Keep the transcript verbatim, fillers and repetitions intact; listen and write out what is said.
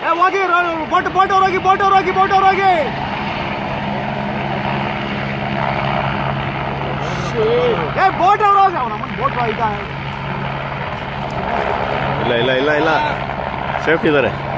ಏ ಹೋಗಿ boat boat ಅವ್ರು ಹೋಗಿ ಬೋಟ್ ಅವ್ರು ಹೋಗಿ ಬೋಟ್ ಅವ್ರು ಹೋಗಿ ಏ ಬೋಟ್ ಅವ್ರು ಹೋಗಿ ಅವನಮ್ಮನ ಬೋಟ್ ಈಗ ಇಲ್ಲ ಇಲ್ಲ ಇಲ್ಲ ಇಲ್ಲ ಸೇಫ್ಟಿ ಇದ್ದಾರೆ.